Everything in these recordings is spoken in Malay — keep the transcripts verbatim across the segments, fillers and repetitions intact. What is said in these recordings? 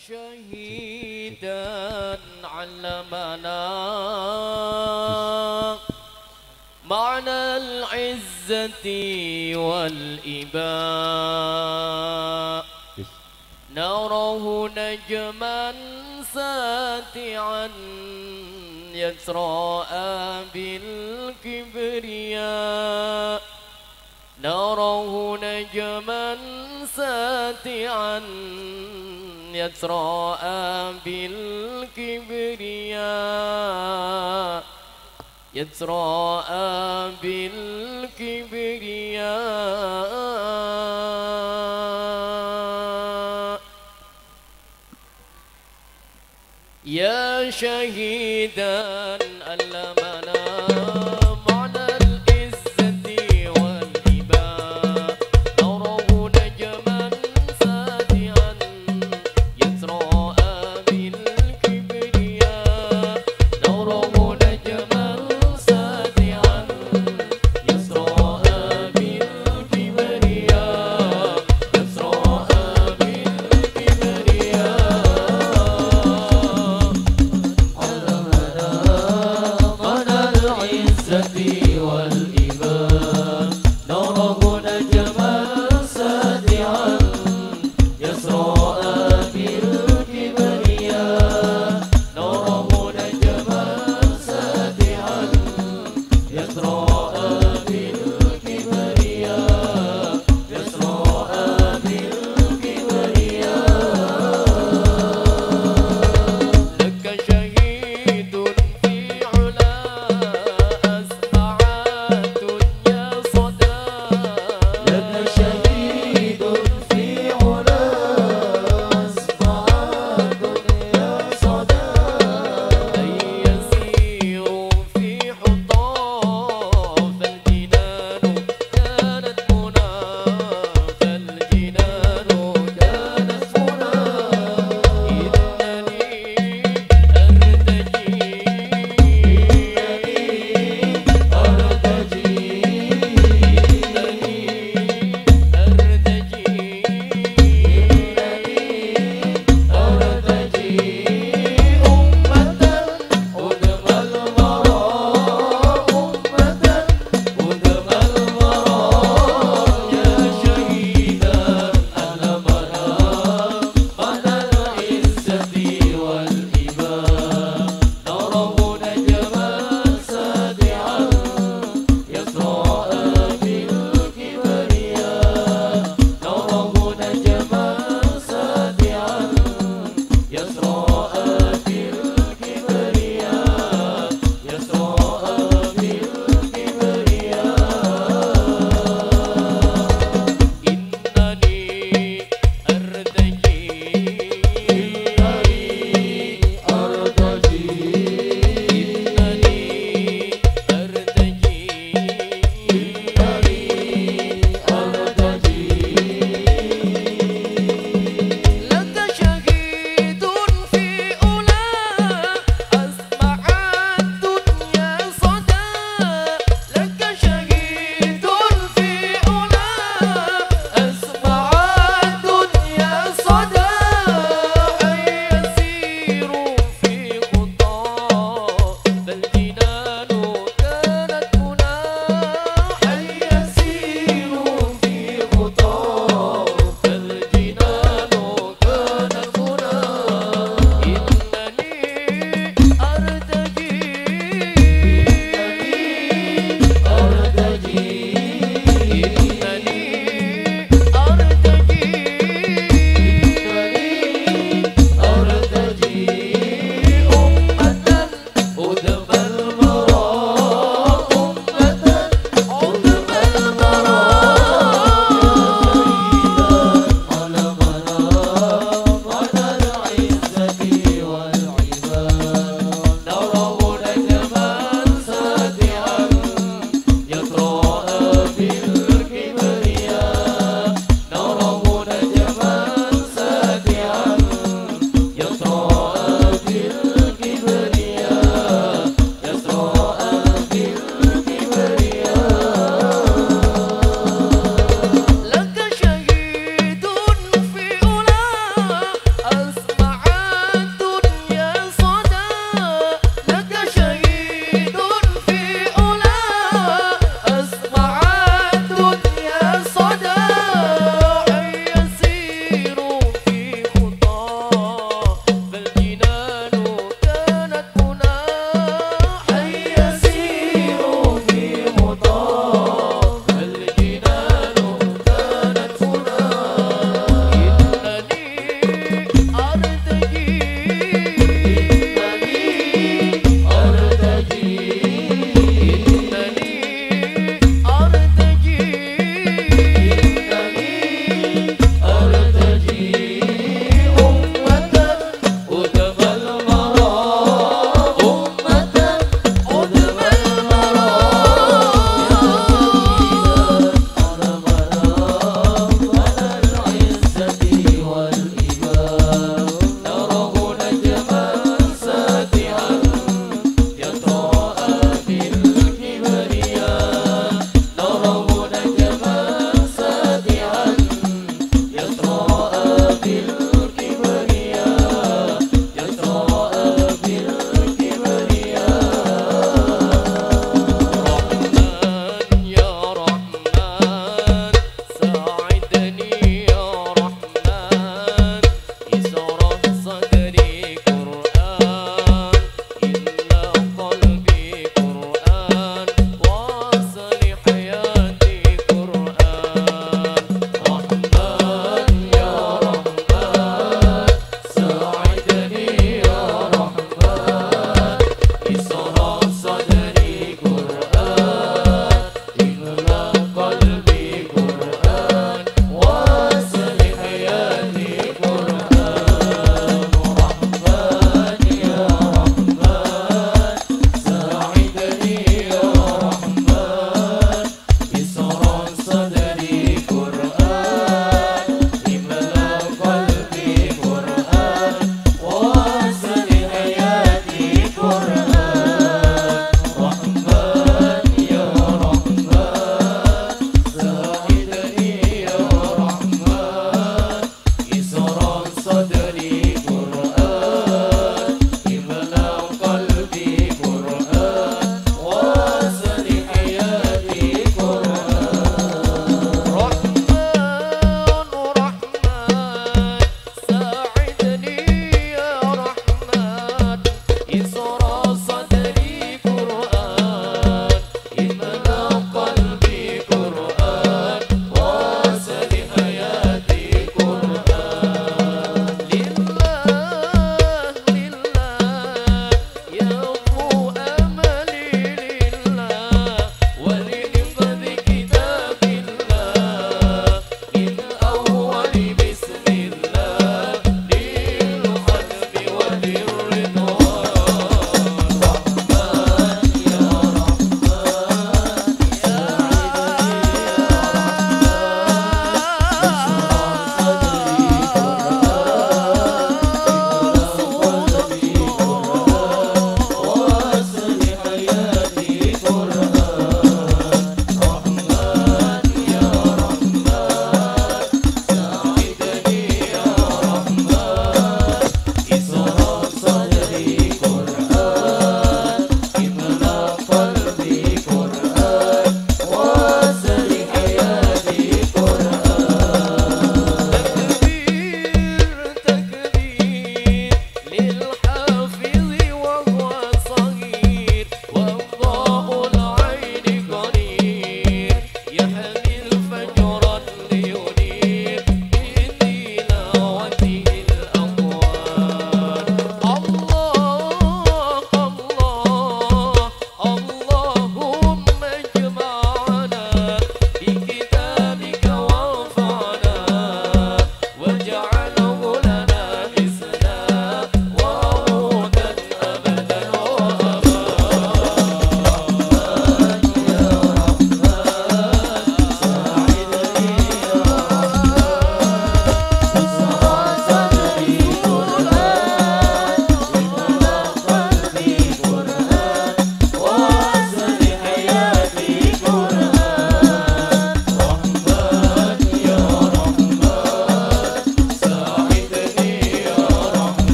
شهيدا علمنا معنى العزة والإباء نراه نجما ساتعا يتراءى بالكبرياء نراه نجما ساتعا يتراءى بالكبرياء يتراءى بالكبرياء يا شهيدا علمنا معنى العزة والإباء نراه نجما ساتعا يتراءى بالكبرياء نراه نجما ساتعا يتراءى بالكبرياء يتراءى بالكبرياء علمنا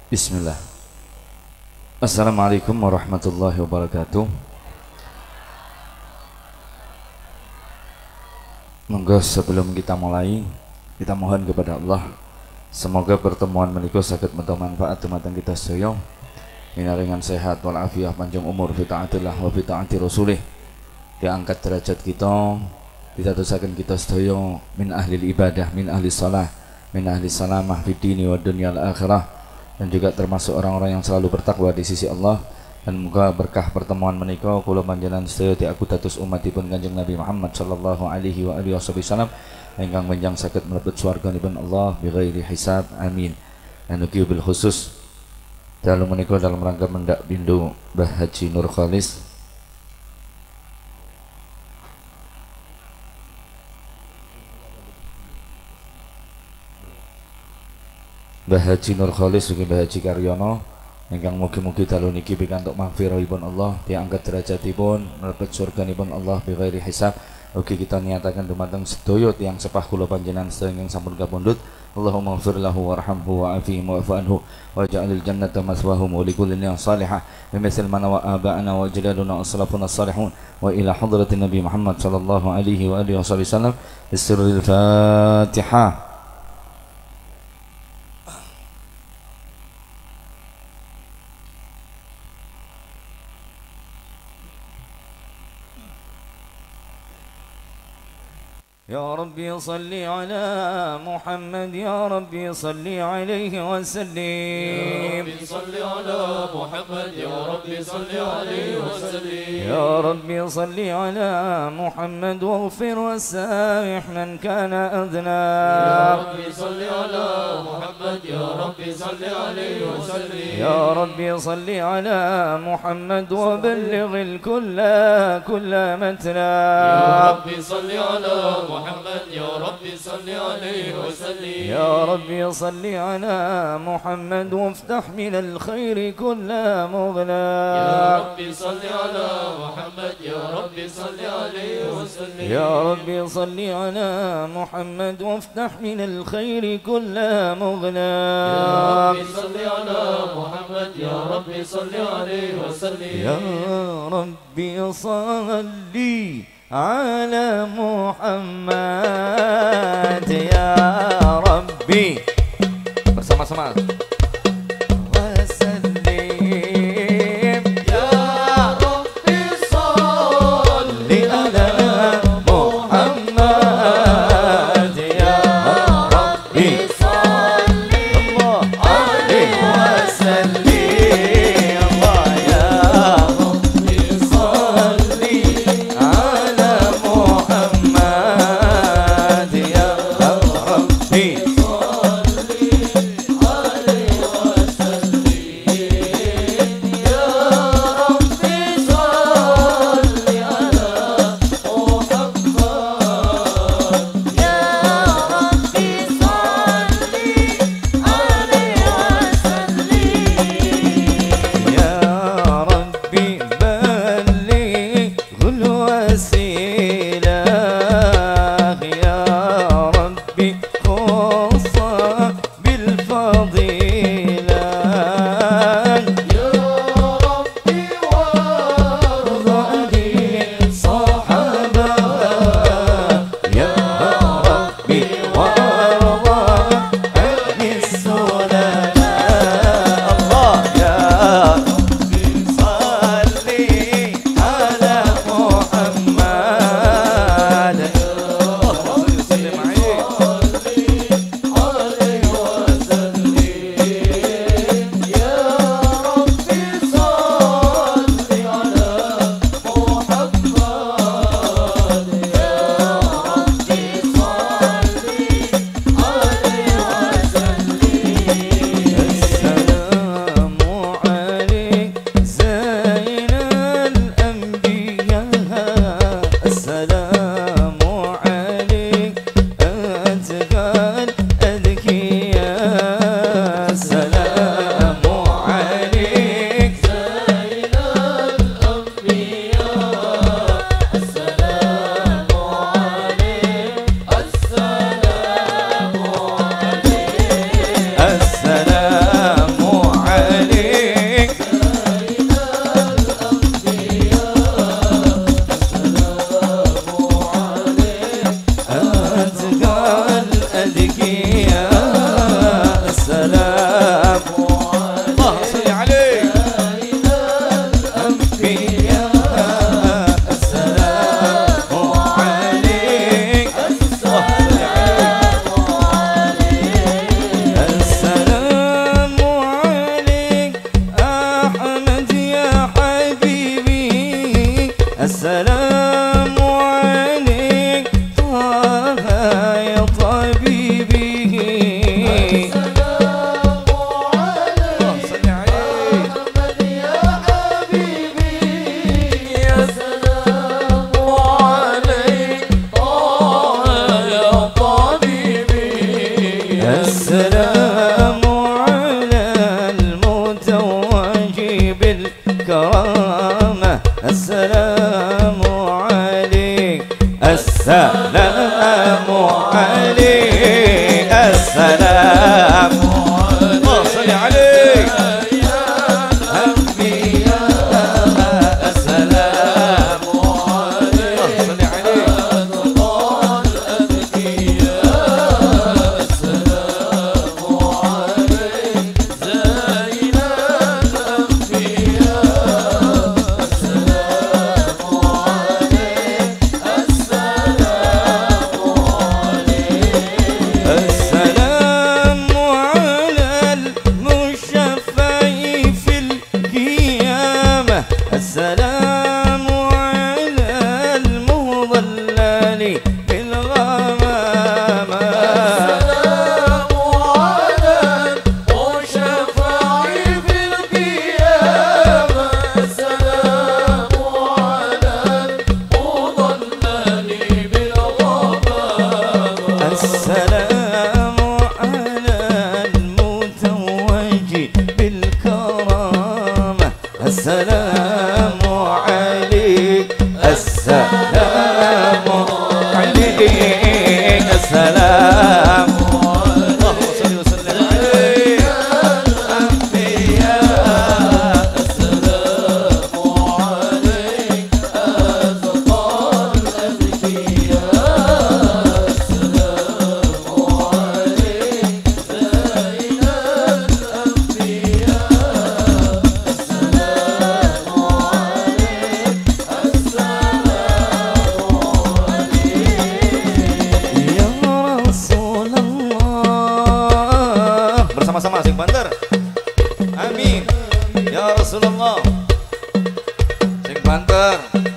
Bismillah. Assalamualaikum warahmatullahi wabarakatuh. Monggo sebelum kita mulai, kita mohon kepada Allah semoga pertemuan menika saged meta manfaat dumateng kita sedaya. Minaringan sehat wal afiyah panjang umur fi taatillah wa fi taati rasulih. Diangkat derajat kita, ditadosaken kita sedaya min ahli ibadah, min ahli salah, min ahli salamah fi dini wa dunya al akhirah, dan juga termasuk orang-orang yang selalu bertakwa di sisi Allah. Dan moga berkah pertemuan menika kula panjenengan sedaya diakutatus umatipun Kanjeng Nabi Muhammad sallallahu alaihi wa alihi wasallam ingkang menjang saged mlebet swarganipun Allah bighairi hisab, amin. Dan ugi bil khusus dalam menika dalam rangka mendak bindu Mbah Haji Nur Khalis Mbah Haji Nur Khalis ugi Mbah Haji Karyono ingkang mugi-mugi dalu niki pikantuk maghfirahipun Allah, diangkat derajatipun mlebet surganipun Allah bighairi hisab. Ugi kita niataken dumateng sedaya tiyang sepah kula panjenengan sedaya ingkang sampun kapundhut. Allahumma ighfir lahu warhamhu wa'afihi wa'fu anhu waj'alil jannata mathwahum wa likullin yang salihah bimithli man wa aba'ana wa jalaluna aslafuna salihun wa ila hadratin Nabi Muhammad sallallahu alaihi wa alihi wasallam bisirril Fatihah. يا ربي صل على محمد يا ربي صل عليه وسلم يا ربي صل على محمد يا ربي صل عليه وسلم يا ربي صل على محمد واغفر وسامح من كان أذنى يا ربي صل على محمد يا ربي صل عليه وسلم يا ربي صل على محمد وبلغ الكل كل متنا يا ربي صل على محمد يا ربي صل عليه وسلم يا ربي صل على محمد وافتح من الخير كل مغنى يا ربي صل على محمد يا ربي صل عليه وسلم يا ربي صل على محمد وافتح من الخير كل مغنى يا ربي صل على محمد يا ربي صل عليه وسلم يا ربي صل على Muhammad ya Rabbi bersama-sama wasallim يا ربي صل li ala Muhammad ya Rabbi صل Allah alaihi wasallim Allah ya ربي صل على محمد يا ربي السلام عليك السلام الله صل عليك السلام عليك صل عليك السلام على المضلل بالغمامة السلام على المشفع في القيامة السلام على المضلل بالغمامة السلام على المتوج بالكرامة السلام السلام عليك السلام اللهم صل وسلم عليك الأنبياء السلام عليك أزكى الأزكياء السلام عليك زين الأنبياء sama-sama sing banter. Amin. Ya Rasulullah. Sing banter.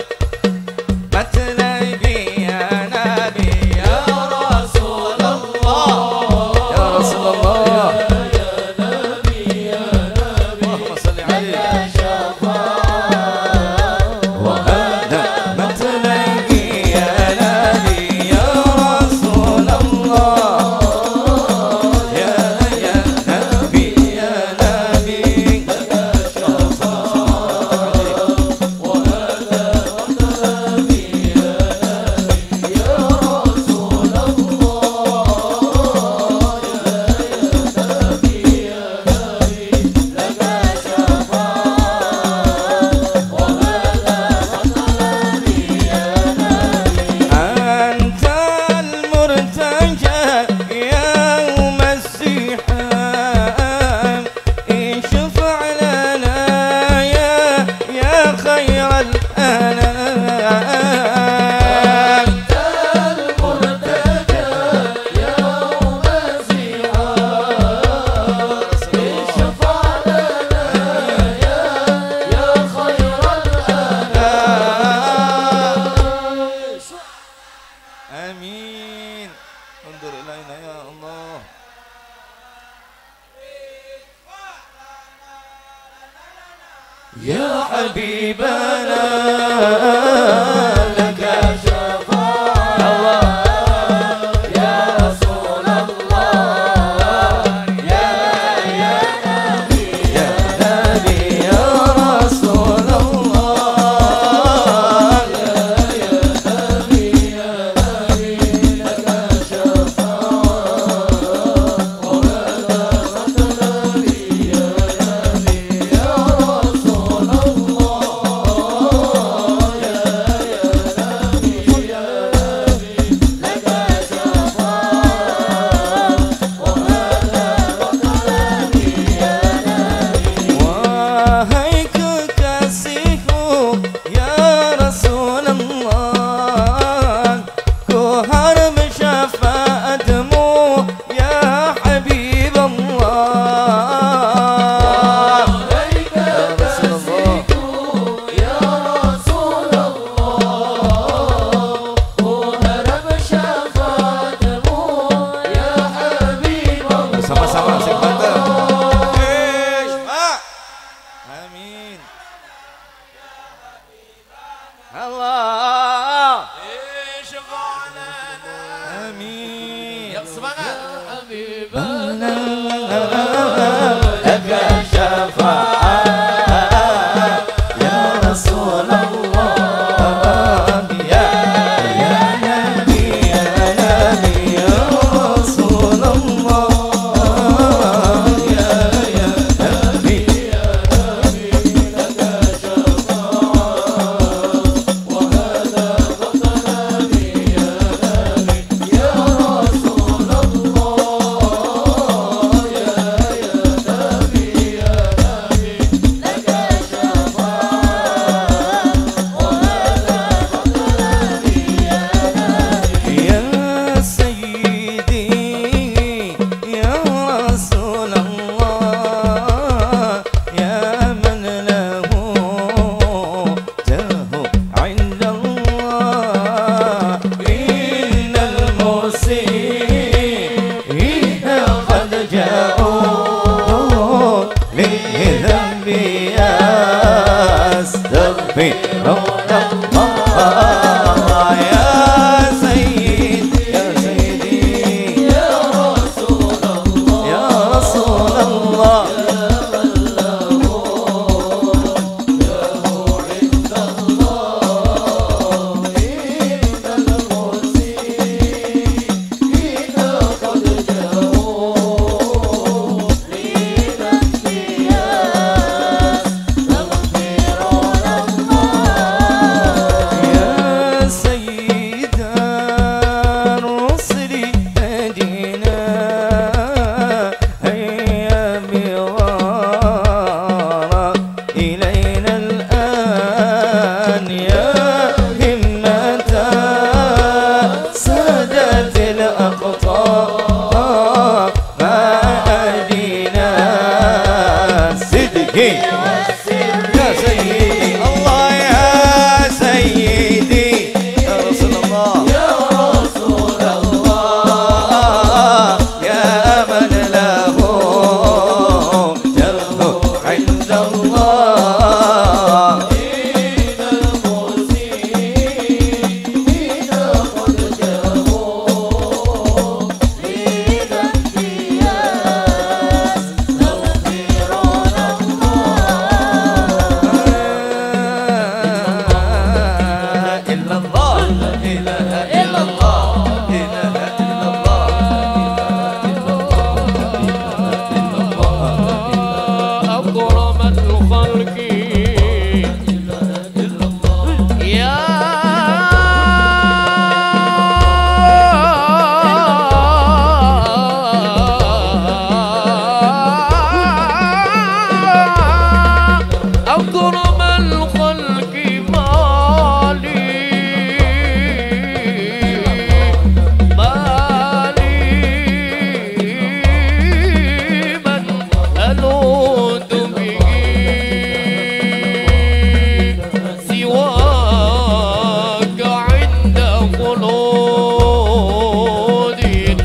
Matlabi ya Nabi ya Rasulullah. Ya Rasulullah. Ya Nabi ya Nabi. Allahumma salli alaihi. Wa hada matlabi ya Nabi ya Rasulullah. Amin. Undur ilaina ya Allah. Ya Habibana laka syafa'ah Allah ya Rasulullah ya ya Nabi ya Nabi ya Rasulullah ya ya Nabi ya Nabi laka syafa'ah wa laka Nabi ya Nabi ya Rasulullah ya ya سيدي يا سيدي الله يا سيدي يا رسول الله يا رسول الله يا من له جرح عند الله إن المرسلين قد جاءوا لذنب يستغفرون إلا الله إله إلا الله إله إلا الله أكرم الخلق يا أكرم الخلق مالي مالي من ألوذ به سواك عند خلود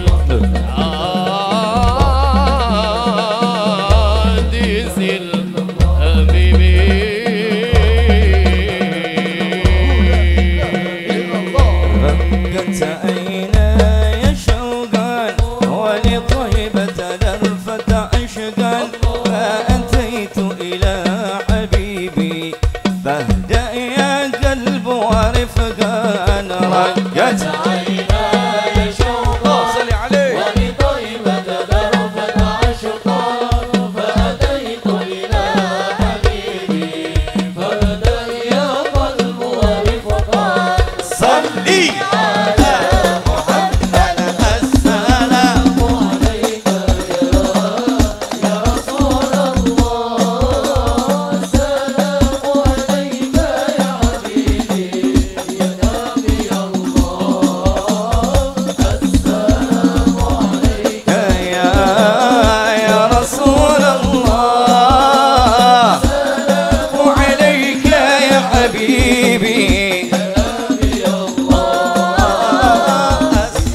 الحادث رقت عيناي شوقا ولطيبة درفة عشقا فأتيت إلى حبيبي فاهدأ يا قلب ورفقا رقت عيناي شوقا صلي عليه ولطيبة درفة عشقا فأتيت إلى حبيبي فبدأ يا قلب ورفقا صلي على محمد السلام عليك يا رسول الله السلام عليك يا حبيبي يا نبي الله السلام عليك يا يا رسول الله سلام عليك يا حبيبي نبي الله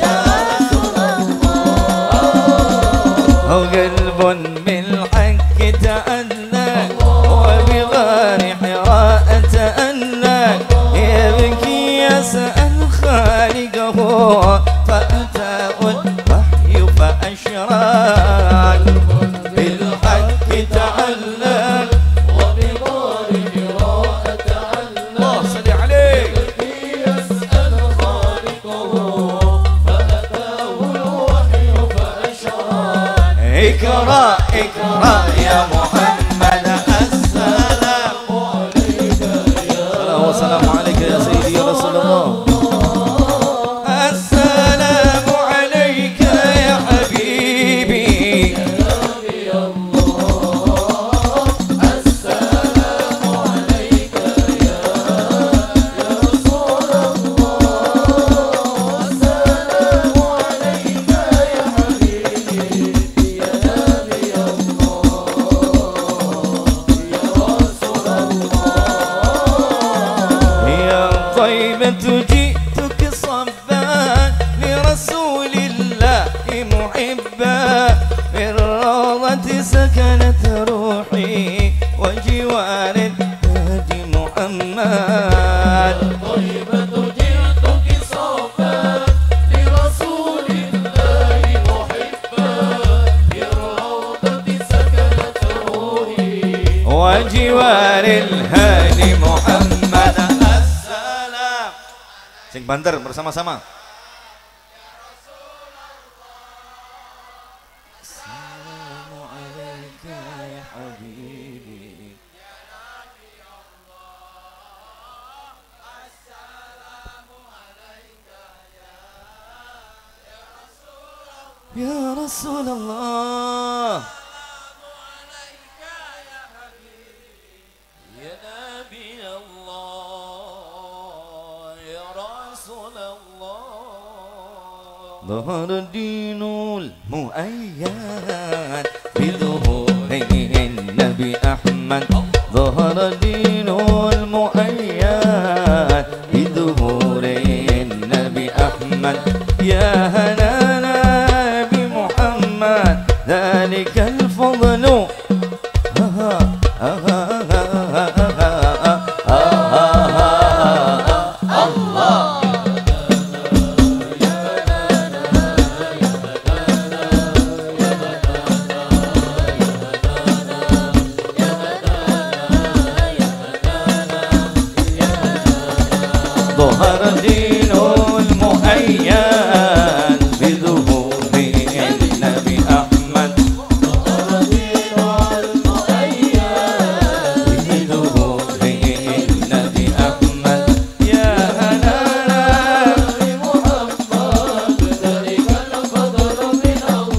قلب بالحق تأنى وبغار حراء تأنى يبكي يسأل خالقه فأتاه الوحي فأشراك بالحق تعلق وبغار حراء تعلق صل عليه يسأل خالقه فأتاه الوحي فأشرق اقرأ اقرأ يا محمد السلام عليك يا والسلام عليك يا سيدي يا رسول الله السلام عليك يا حبيبي نبي الله السلام عليك يا يا رسول الله السلام عليك يا حبيبي يا نبي الله يا رسول الله يا طيبة جئتك صبا لرسول الله محبا في الروضة سكنت روحي وجوار الهادي محمد طيبة جئتك صفا لرسول الله محبا بالروضة سكنت روحي وجوار الهادي محمد السلام sing banter bersama-sama Assalamu alayka ya habibi ya Rasulullah يا نبي الله يا رسول الله ظهر الدين المؤيد بظهور النبي أحمد أحمد ظهر الدين المؤيد بظهور النبي أحمد يا هنانا بمحمد ذلك الفضل ظهر الدين المؤيد بظهور النبي أحمد ظهر الدين المؤيد بظهور النبي أحمد يا هنانا بمحمد ذلك الفضل من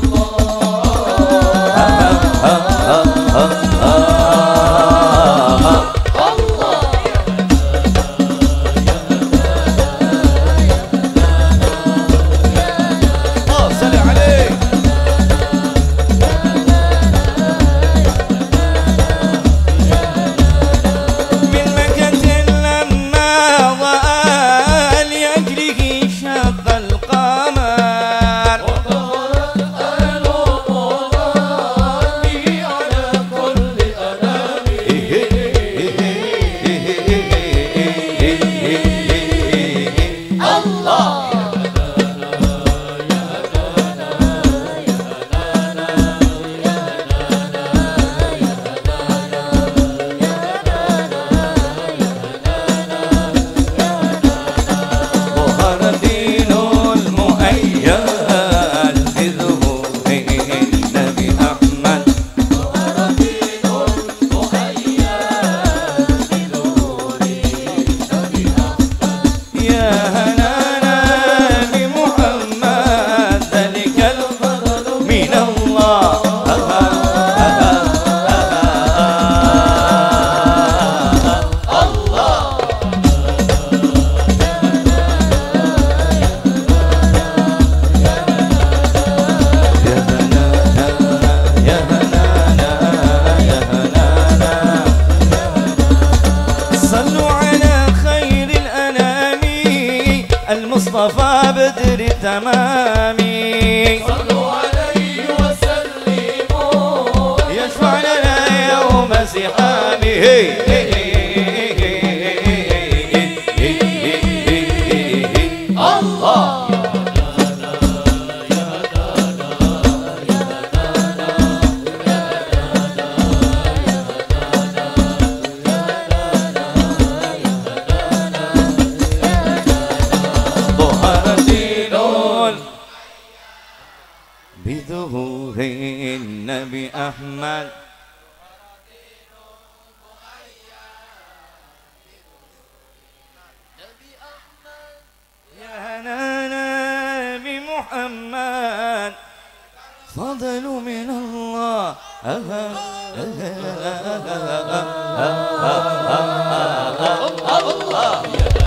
المصطفى بدر التمامي صلوا عليه وسلموا يشفع لنا يوم زحامه الله بظهور النبي أحمد يا هنانا بمحمد فضل من الله الله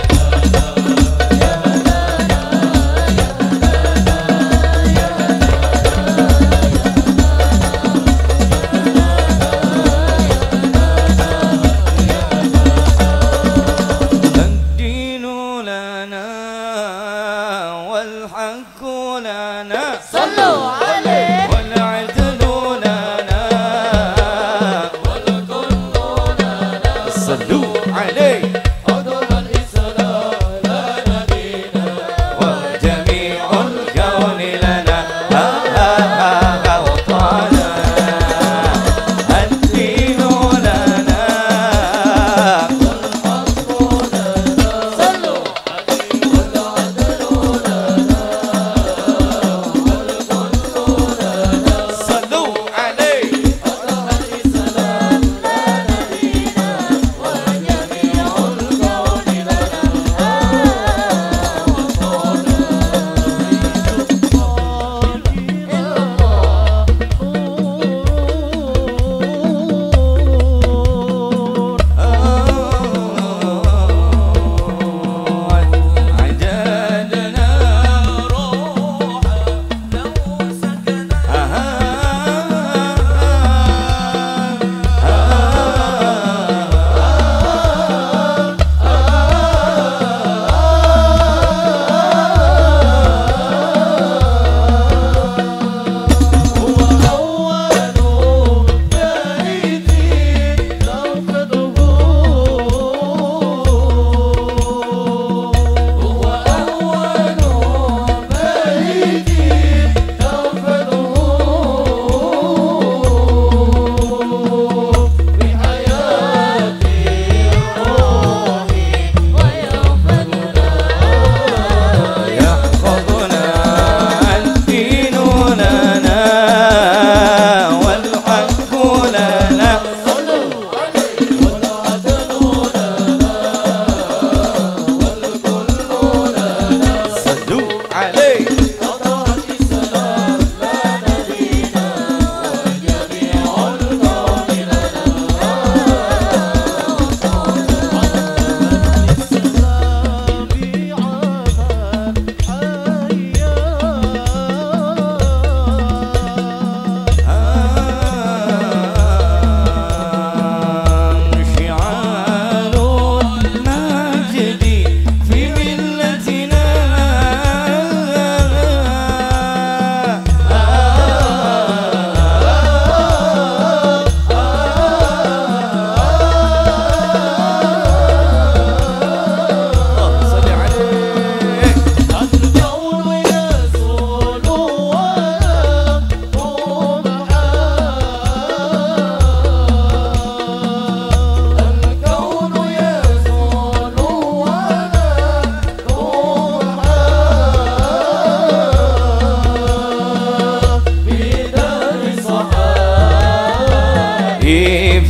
والحق لنا صلوا عليه والعدل لنا والكل لنا صلوا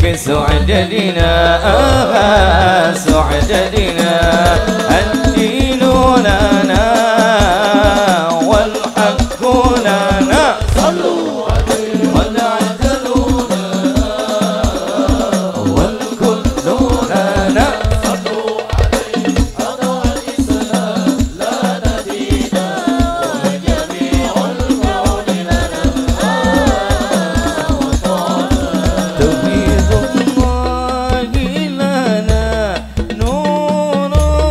بسعددنا سعددنا الدين لنا والحق لنا صلوا عليه والعدل لنا والكل لنا صلوا عليه أضع الإسلام لنا دينا وجميع الكون لنا توحيد الله لنا نور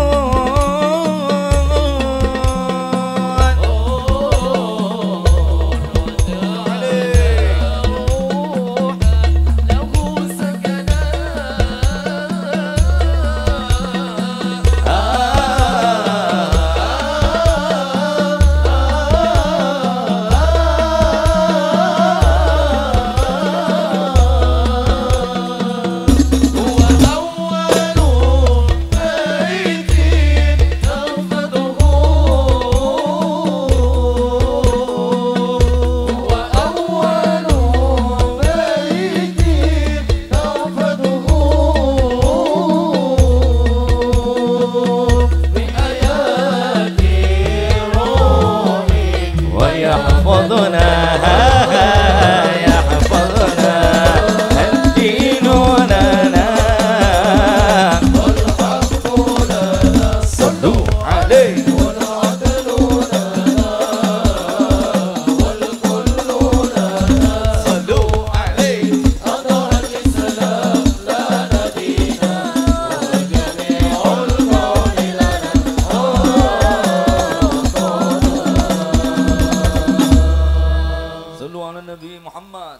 ويحفظنا يحفظنا الدين لنا والحق لنا صلوا عليه والعدل لنا والكل لنا صلوا عليه أضع الإسلام لنا دينا وجميع الكون لنا صلوا على النبي محمد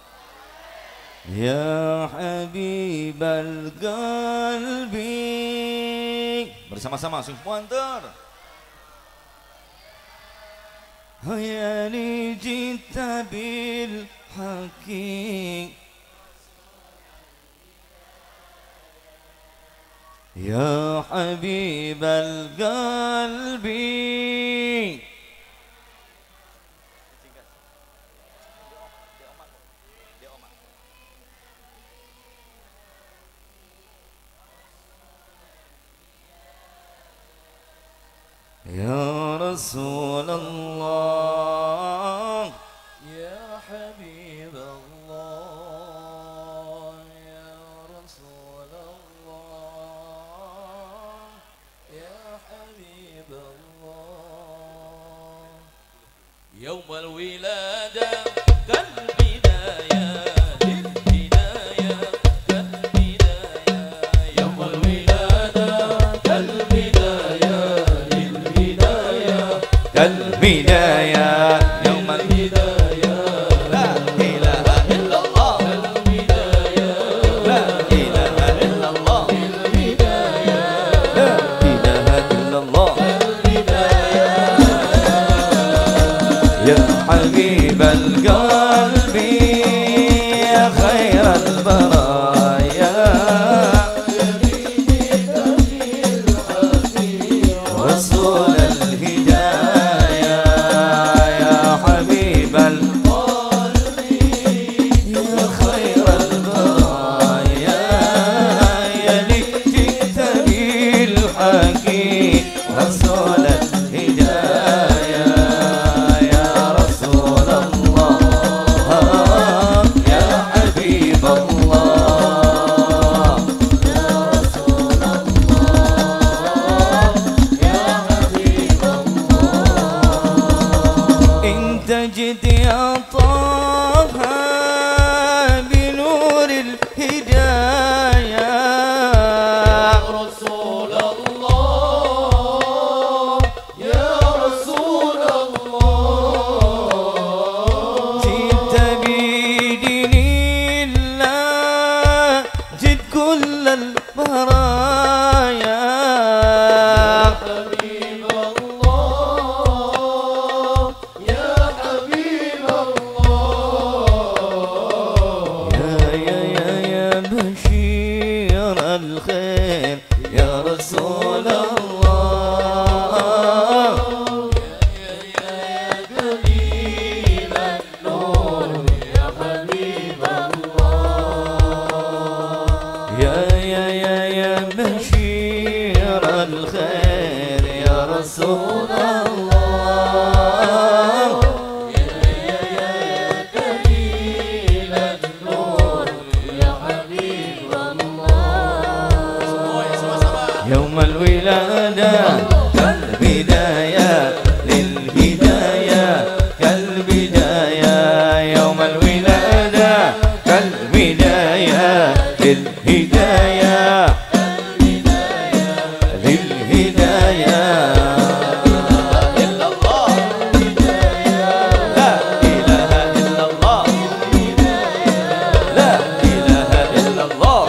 يا حبيب القلب bersama-sama sing puanter يا لي جئت بالحق يا حبيب القلب يا رسول الله يا حبيب الله يا رسول الله يا حبيب الله يوم الولادة كالبداية للهداية كالبداية يوم الولادة كالبداية كالبداية يوم الهداية لا إله إلا الله البداية لا إله إلا الله البداية لا إله إلا الله البداية يا حبيب القلب يا خير البرايا رسول الهداية يا حبيب القلب يا خير البرايا يا لي جئت بالحق رسول الهداية يا رسول الله يا حبيب الله يا رسول الله يا حبيب الله انت جئت يا طه بنور الهداية يا رسول الله يا رسول الله جئت بدين الله جئت كل البرايا حبيب الله يا حبيب الله يا يا يا يا بشير الخير يا رسول الله يا يا يا دليل النور يا حبيب الله يا بشير الخير يا رسول الله يا يا يا دليل النور يا حبيب الله. يوم الولادة كالبداية للهداية كالبداية يوم الولادة كالبداية للهداية للهداية إلا الله لا إله إلا الله لا إله إلا الله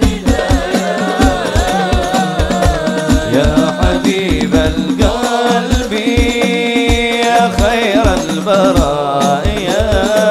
يا حبيب القلب يا خير البرايا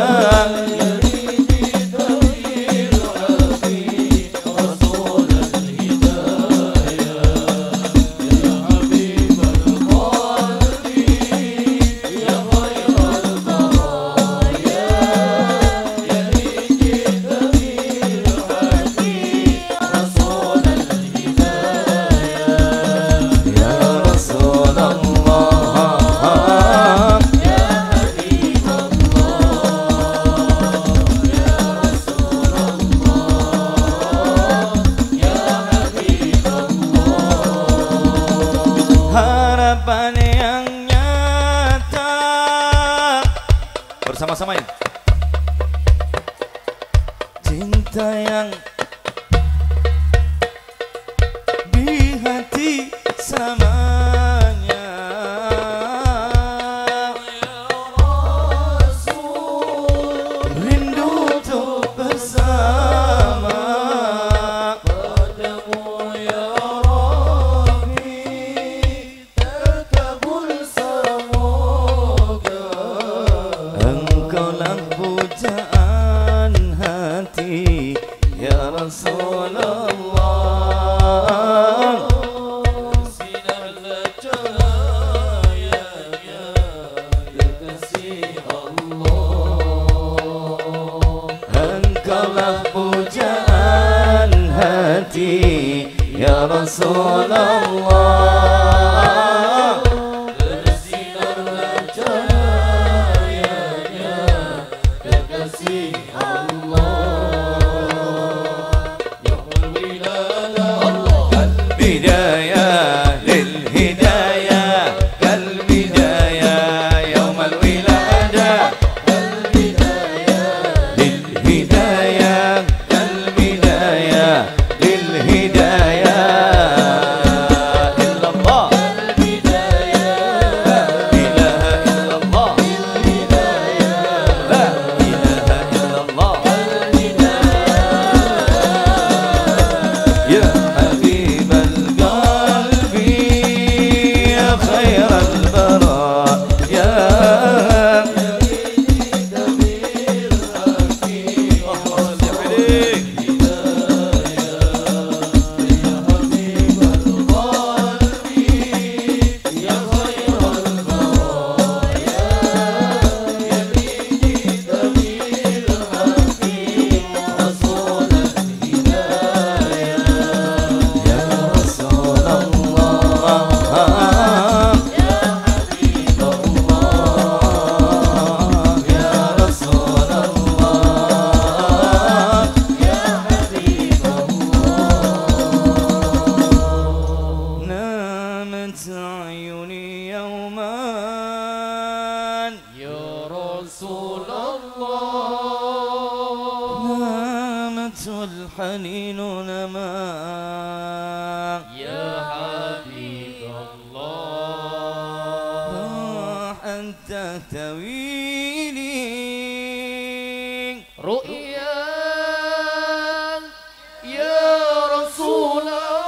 harapan yang nyata bersama-sama ya. Cinta yang di hati samanya ya Rasul, rindu untuk bersama padamu ya pujaan hati ya Rasulullah. Sinarlah cahayanya ya kasih Allah. Engkaulah pujaan hati ya Rasulullah. Bersinarlah cahayanya kasih Allah. Yaumul wiladah kalbidayah lilhidayah kalbidayah yaumul wiladah kalbidayah lilhidayah kalbidayah lilhidayah illallah kalbidayah la ilaha illallah la ilaha illallah ya habibal qalbi ya khairal baraya عيوني يوما يا رسول الله نامت الحنين نما يا حبيب الله حتى تويني رؤيا يا رسول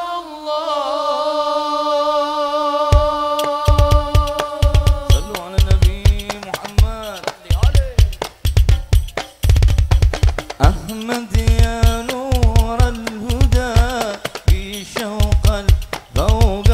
أحمد يا نور الهدى في شوق الذوق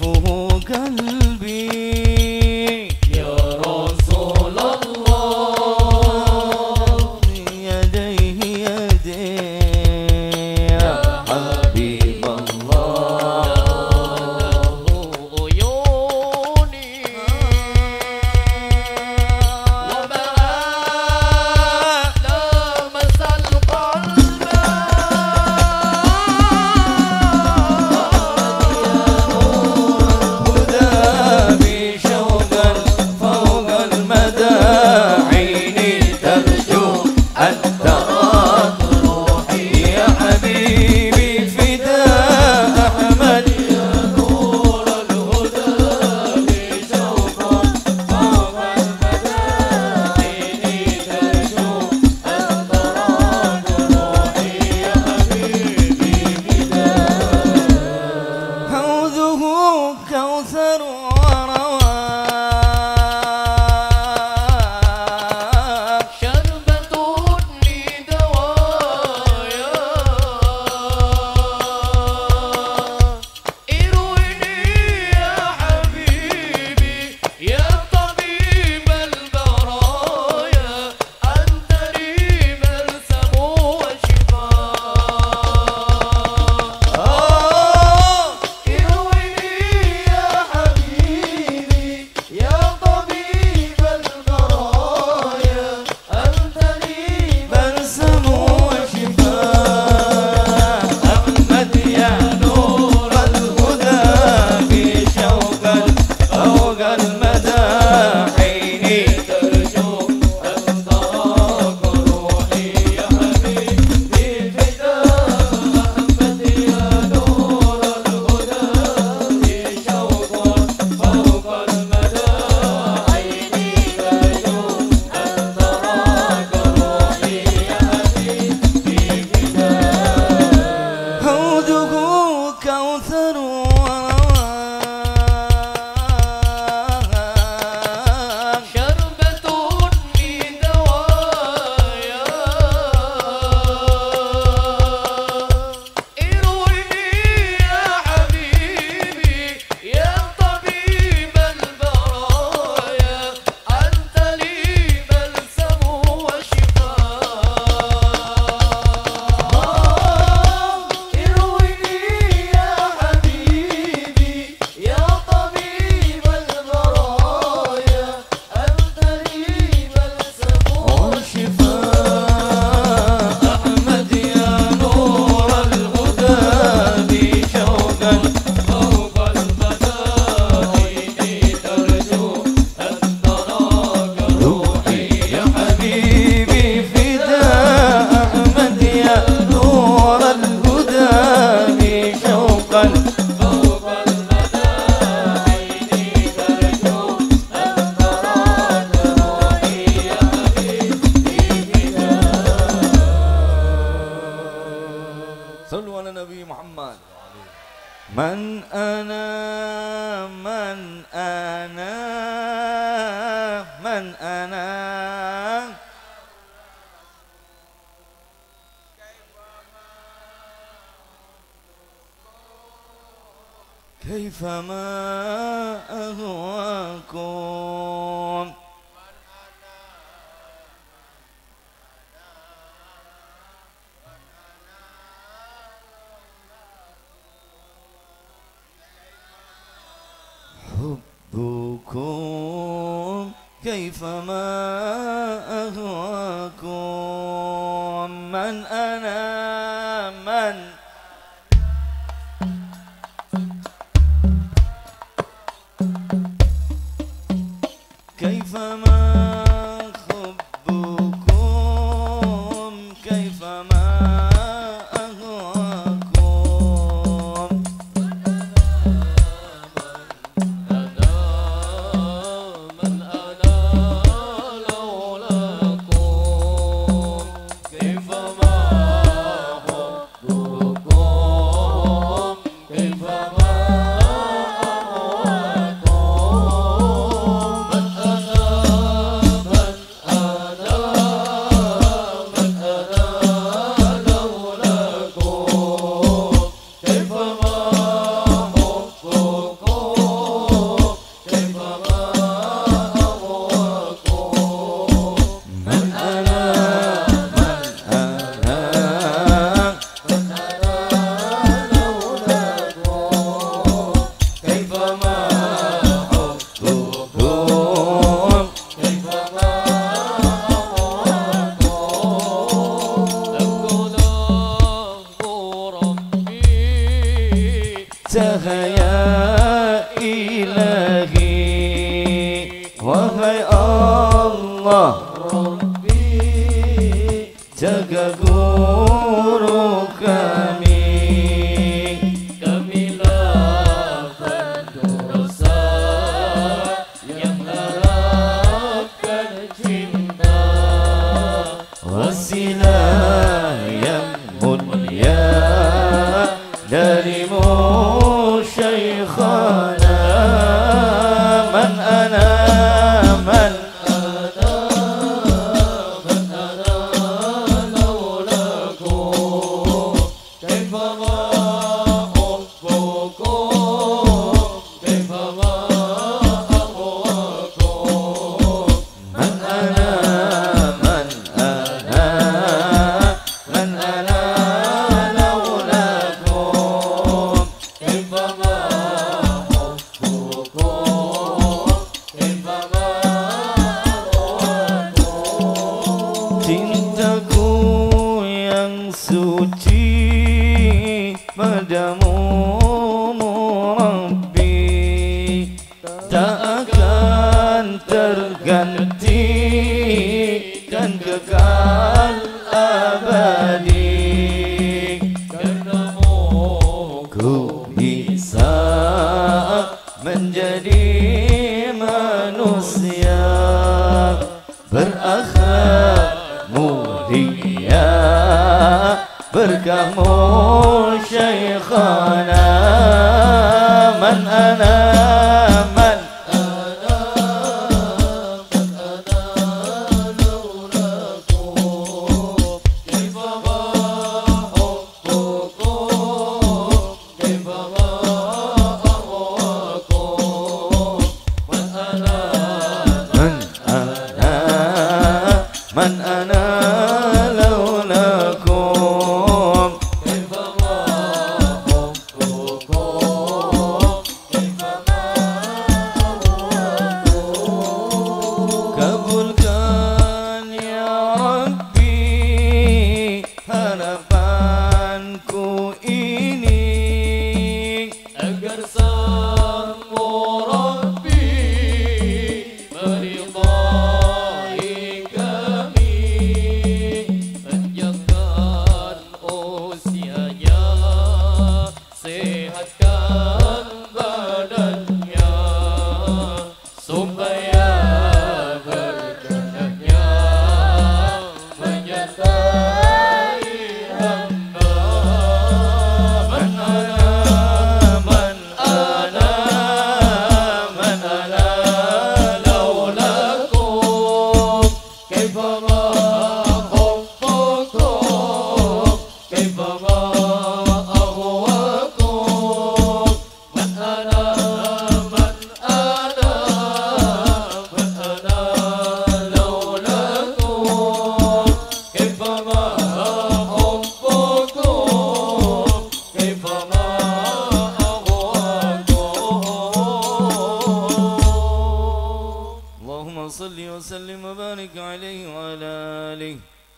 يعرفه قلبي يا رسول الله يديه يدي يا حبيب الله عيوني وما لمس القلب هدى بشوقا فوق المدى عيني ترجو أن تراك روحي يا حبيبي فداء أحمد يا نور الهدى بشوق فوق المدى عيني ترجو أن تراك روحي يا حبيبي فداك حوضه كوثر ورواك شربة لدوايا ارويني يا حبيبي يا طبيب البرايا أنت لي بلسم وشفاء ارويني يا حبيبي يا طبيب البرايا أنت لي بلسم وشفاء أحمد يا نور الهدى بشوقا فوق المدى عيني ترجو أن تراك روحي يا حبيبي فداك أحمد يا نور الهدى بشوق فوق المدى عيني ترجو أن تراك روحي يا حبيبي فداك حوضه كوثر ورواك شربة لدوايا ارويني يا حبيبي يا طبيب البرايا أنت لي بلسم وشفاء ارويني يا حبيبي يا طبيب البرايا أنت لي بلسم وشفاء أحمد يا نور الهدى بشوقا فوق المدى عيني ترجو أن تراك روحي يا حبيبي فداء أحمد يا نور الهدى بشوقا فوق المدى عيني ترجو أن تراك روحي يا حبيبي فداك صلوا على النبي محمد من أنا من أنا من أنا كيفما أهواكم حبكم كيفما أهواكم من أنا من كيفما حبكم كيفما أهواكم أنا من أنا لولاكم كيفما حبكم كيفما أهواكم من أنا Rabbi, jaga guru kami. Kamilah pendosa yang harapkan cinta, wasilah yang mulia darimu Syekhana. Man ana, man ana, man ana laulakum, kaifa ma hubbukum, kaifa ma ahwakum. man ana, man ana, man ana laulakum, Kaifa ma hubbukum, kaifa ma ahwakum. cintaku yang suci padamu Rabbi, tak akan terganti dan kekal abadi. Karenamu Ku bisa menjadi manusia berakhlak mulia, berkahmu Syekhana. Man ana, man ana, man ana laulakum, kaifa ma hubbukum, kaifa ma ahwakum. Man ana, man ana, man ana laulakum, kaifa ma hubbukum, kaifa ma ahwakum. kabulkan ya Rabbi harapanku ini, agar sang-Mu Rabbi meridai kami, panjangkan usianya, sehatkan badannya, supaya berkahnya menyertai hamba. Man ana, man ana, man ana laulakum, kaifa ma hubbukum, kaifa ma ahwakum. Man ana, man ana, man ana laulakum, kaifa ma hubbukum, kaifa ma ahwakum. Allahumma salli wa sallim wa barik alaihi wa ala alihi.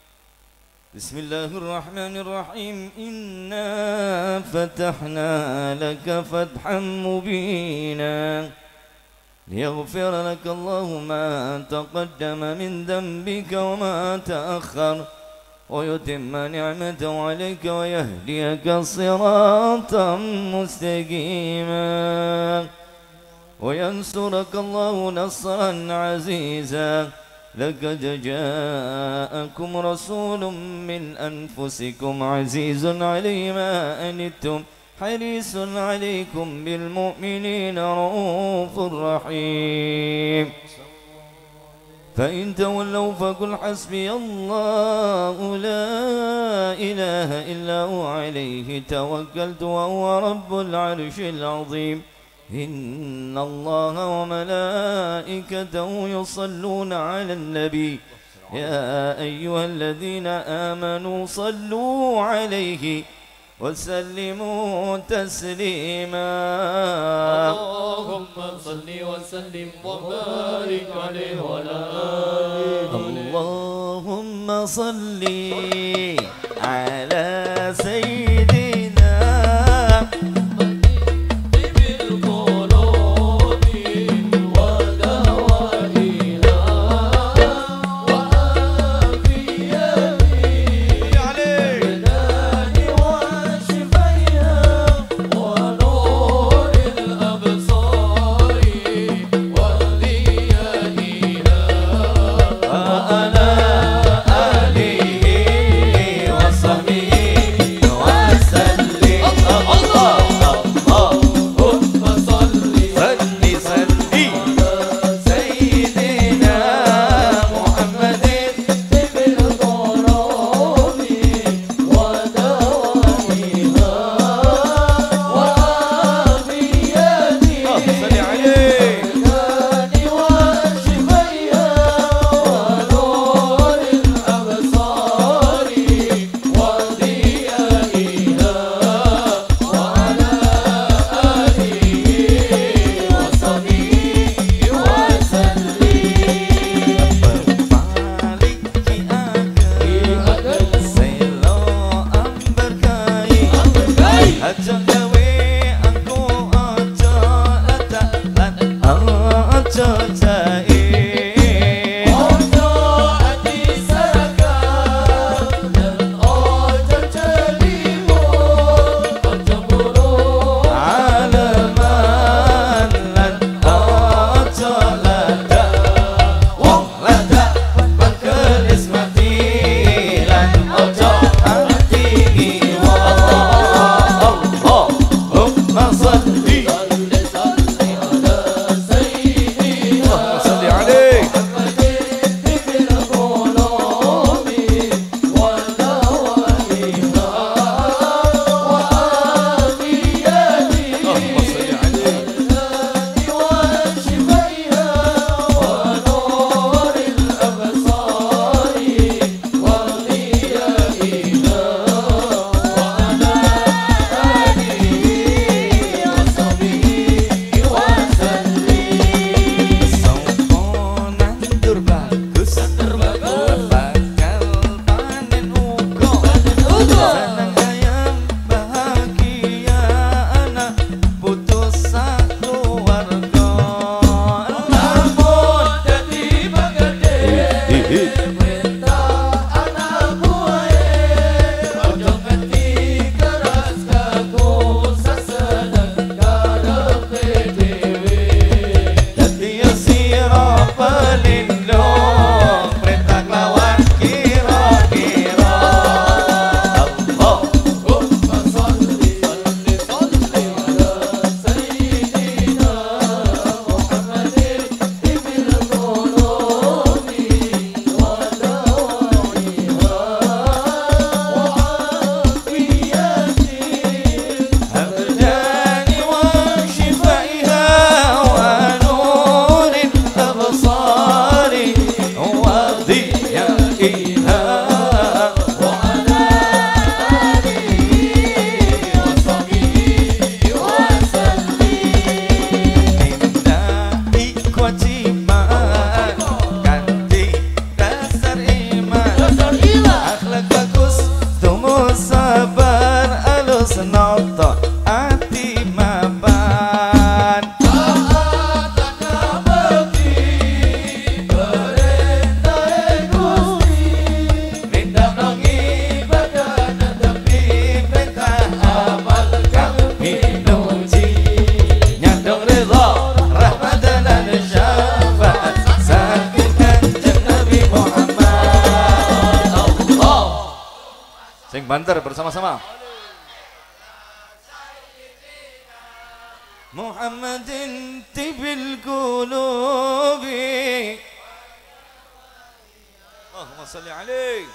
Bismillahirrahmanirrahim. Inna fatahna laka fathan mubina liyaghfir laka Allahu ma taqaddama min dhanbika wa ma ta'akhkhar wa yutimma ni'matahu 'alayka wa yahdiyaka siratan mustaqima وينصرك الله نصرا عزيزا. لقد جاءكم رسول من أنفسكم عزيز عليه ما أنتم حريص عليكم بالمؤمنين رؤوف رحيم. فإن تولوا فقل حسبي الله لا إله إلا هو عليه توكلت وهو رب العرش العظيم. إن الله وملائكته يصلون على النبي يا أيها الذين آمنوا صلوا عليه وسلموا تسليما. اللهم صل وسلم وبارك عليه وعلى آله. اللهم صل على سيدنا Banter bersama-sama. Muhammadin tibil qulubi. Allahumma salli alaihi.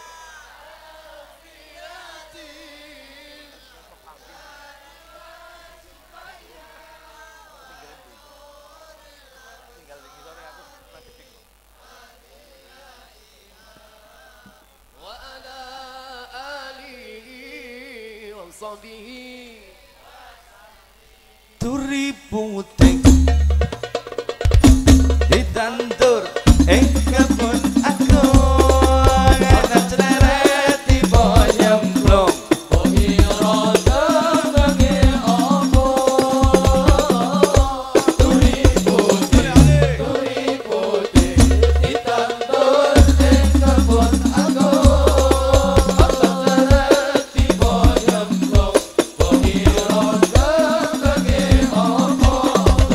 Turi putih ditandur ing kebun aku ana celeret tiba nyemplung pengira bagi apa turi putih turi putih ditandur ing kebun aku ana celeret tiba nyemplung pengira bagi apa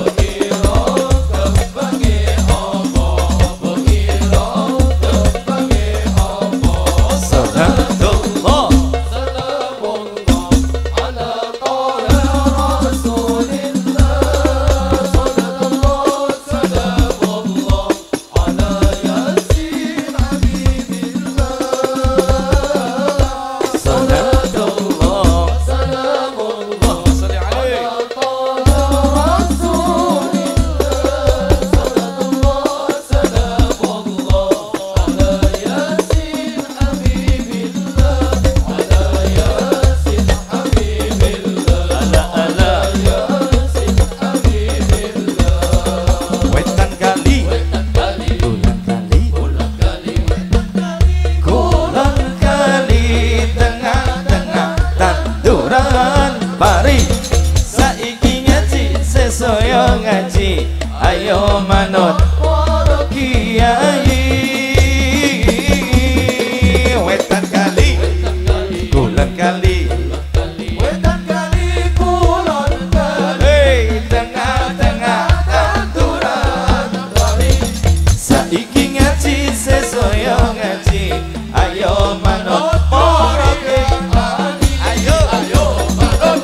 manut kiai wetan kali kulon kali wetan kali kulon kali tengah-tengah aturan saiki ngaji sesoyo ngaji ayo manut para kiai ayo ayo manut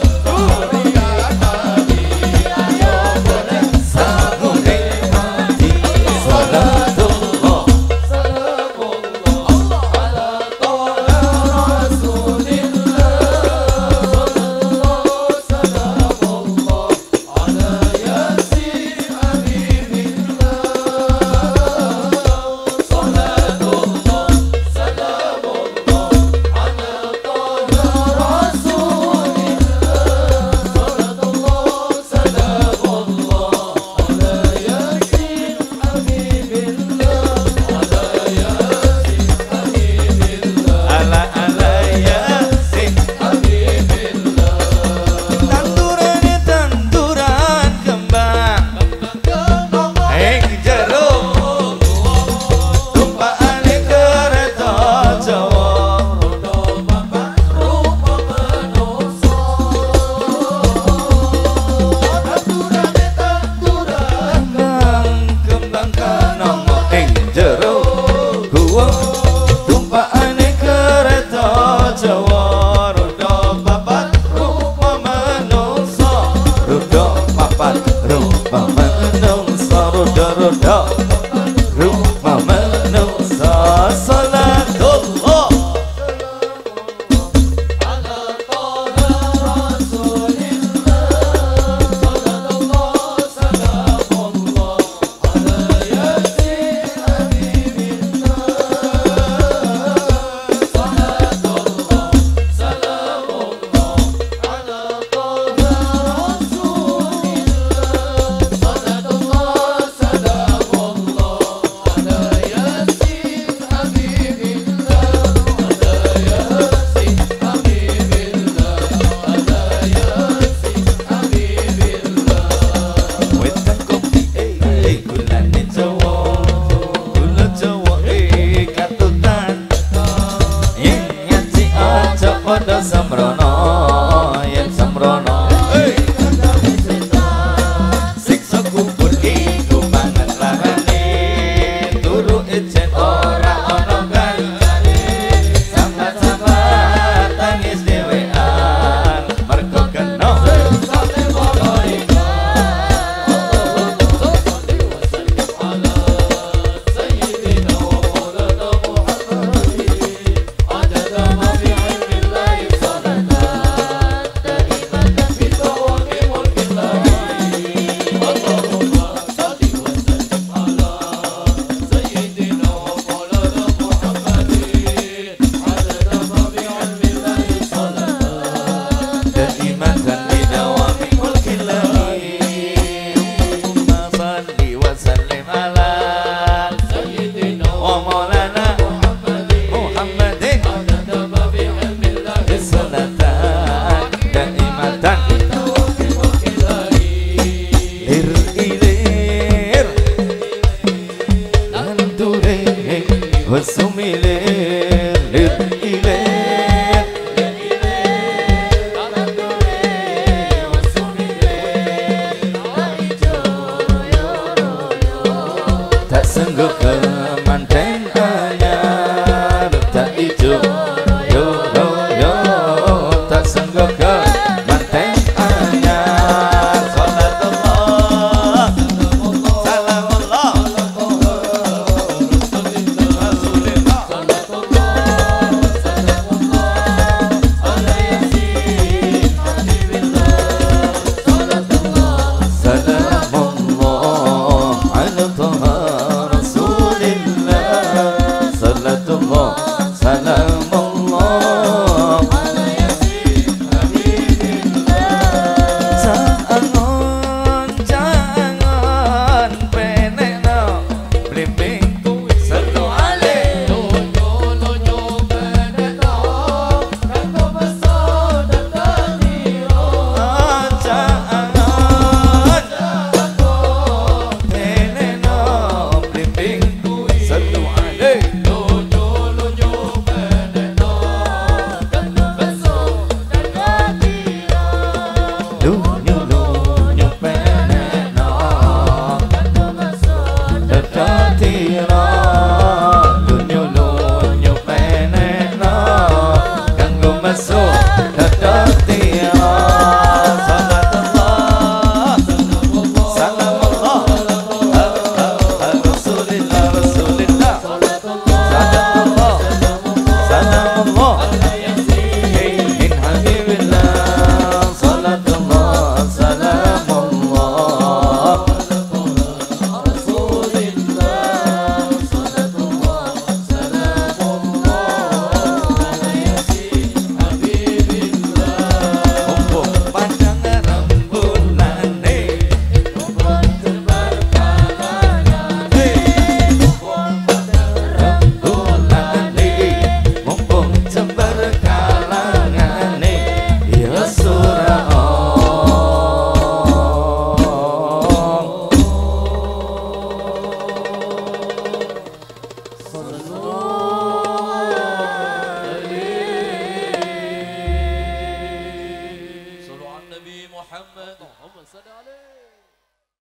tak sanggup